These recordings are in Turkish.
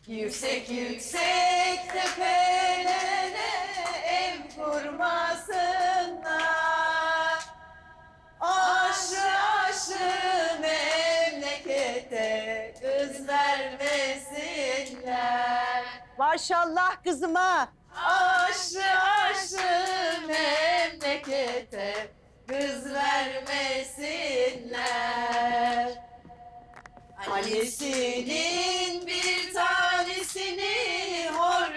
Yüksek yüksek tepelere ev kurmasınlar. Aşrı aşrı memlekete kız vermesinler. Maşallah kızıma. Aşrı aşrı memlekete kız vermesinler. Annesinin bir tanesini hor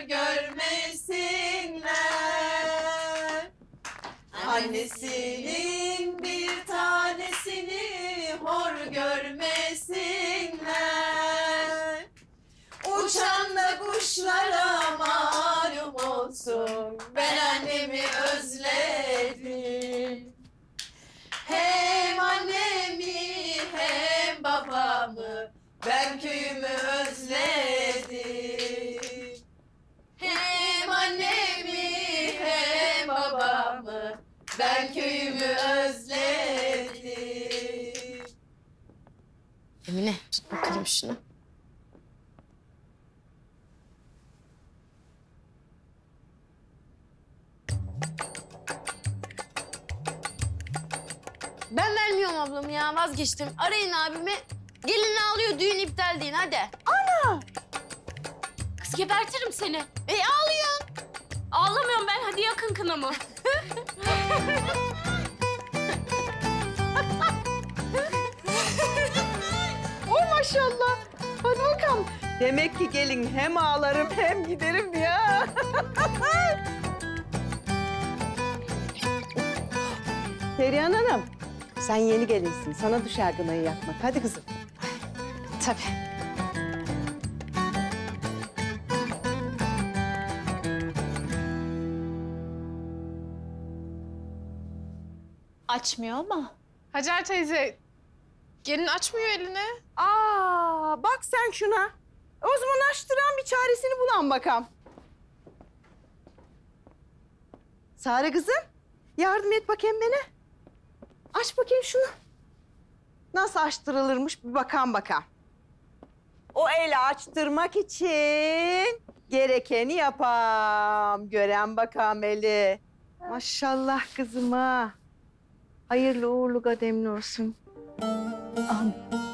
görmesinler. Annesinin bir tanesini hor görmesinler. Uçan da kuşlara malum olsun, ben annemi özledim. Hem annemi hem babamı, ben köyümü özledim. Hem annemi hem babamı, ben köyümü özledim. Emine tut bakalım şunu. Ben vermiyorum ablam ya, vazgeçtim. Arayın abimi. Gelin ağlıyor, düğün iptal deyin hadi. Ana! Kız gebertirim seni. Ağlıyorsun. Ağlamıyorum ben, hadi yakın kınamı. Oh maşallah. Hadi bakalım. Demek ki gelin hem ağlarım hem giderim ya. Perihan Hanım, sen yeni gelinsin. Sana düşer gınayı yakmak. Hadi kızım. Tabii. Açmıyor ama. Hacer teyze, gelin açmıyor elini. Aa, bak sen şuna. O zaman açtıran bir çaresini bulan bakalım. Sare kızım, yardım et bakayım bana. Aç bakayım şunu. Nasıl açtırılırmış bir bakalım bakalım. O eli açtırmak için gerekeni yapam. Gören bakalım eli. Maşallah kızıma. Hayırlı uğurlu kademli olsun. Amin.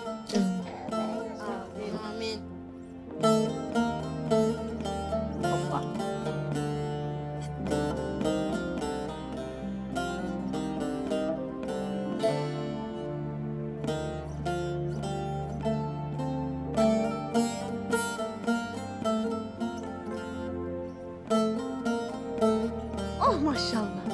Hoppa. Oh maşallah.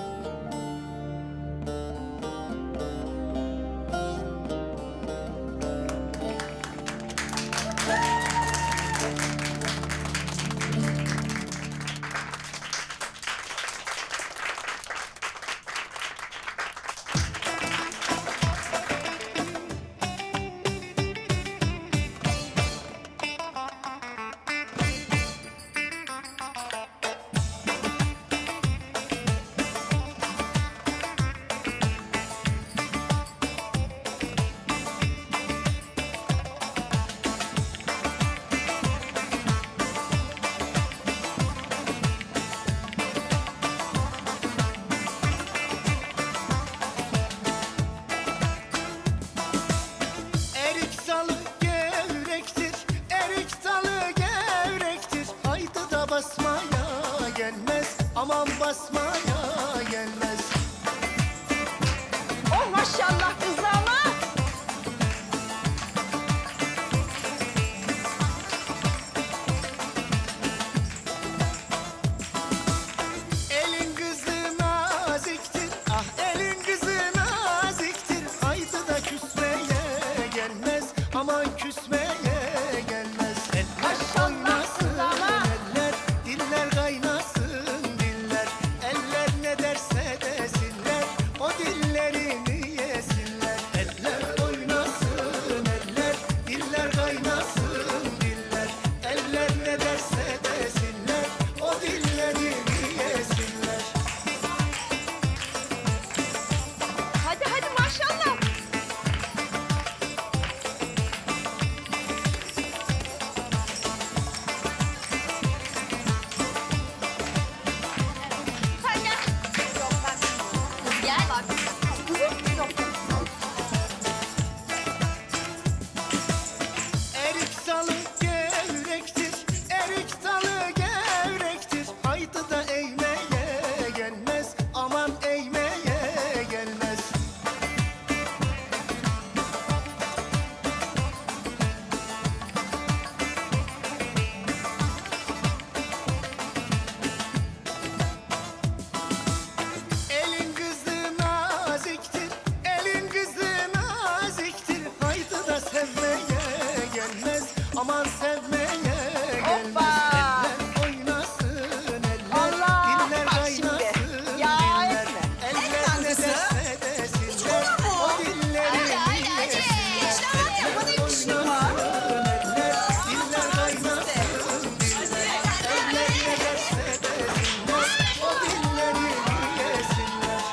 Aman basmaya gelmez. Oh maşallah kızlarıma. Elin kızı naziktir, ah elin kızı naziktir. Haydi da küsmeye gelmez, aman küsmeye gelmez. Eller oynasın eller, diller kaynasın diller. Erik dalı gevrektir, erik dalı gevrektir. Haydi da eğmeye gelmez, aman eğmeye gelmez. Elin kızı naziktir, elin kızı naziktir. Haydi da sevmeye gelmez, aman sevmeye gelmez. Hoppa! Eller oynasın eller, Allah! diller Bak şimdi. kaynasın Ya diller. etme. Eller ne derse desinler, o dilleri dinlesinler. Eller oynasın eller, diller kaynasın diller. Eller ne derse desinler, o dilleri dinlesinler.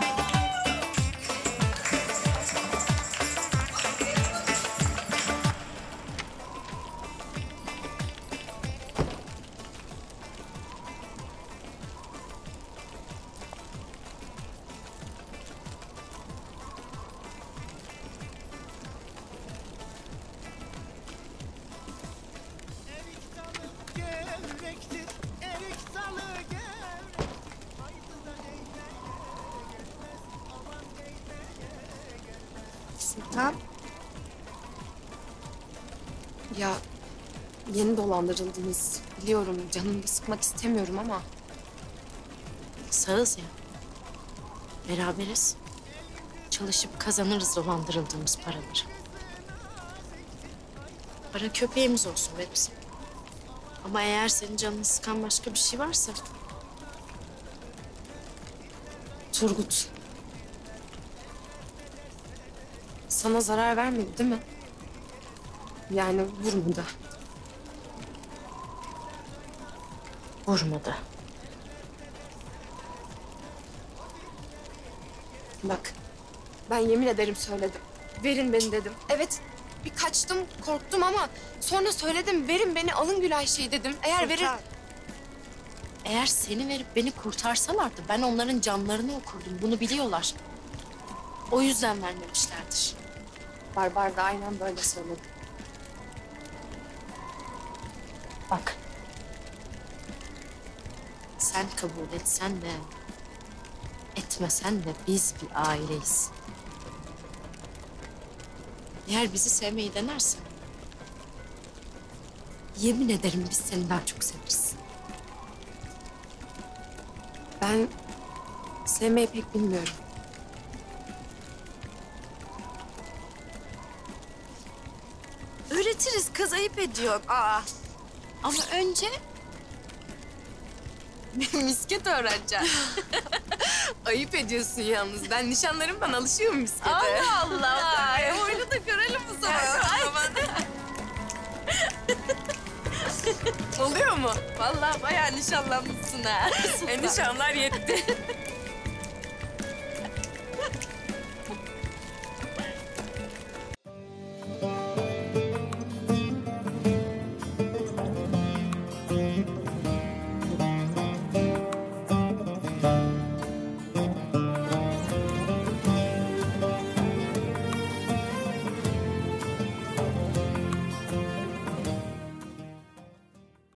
Erik dalı gevrektir, erik dalı gevrektir. Haydi da eğmeye gelmez, aman eğmeye gelmez. Sultan. Ya yeni dolandırıldınız. Biliyorum canını da sıkmak istemiyorum ama Sağız ya. Beraberiz. Çalışıp kazanırız dolandırıldığımız paraları. Para köpeğimiz olsun be bizim. Ama eğer senin canını sıkan başka bir şey varsa... Turgut sana zarar vermedi değil mi? Yani vurmadı. Vurmadı. Bak ben yemin ederim söyledim. Verin beni dedim. Evet bir kaçtım korktum ama sonra söyledim. Verin beni alın Gülay şey dedim. Eğer verir... Eğer seni verip beni kurtarsalardı ben onların canlarını okurdum. Bunu biliyorlar. O yüzden vermemişlerdir. Barbar da aynen böyle söyledi. Bak. Sen kabul etsen de etmesen de biz bir aileyiz. Eğer bizi sevmeyi denersen yemin ederim biz seni daha çok severiz. Ben sevmeyi pek bilmiyorum. Öğretiriz kız ayıp ediyor. Aa. Ama önce misket öğreneceksin. Ayıp ediyorsun yalnız. Ben nişanlarımdan alışıyorum miskete. Allah Allah. Ay, oyunu da görelim o zaman. Oluyor mu? Vallahi bayağı nişanlanmışsın ha. Nişanlar yetti.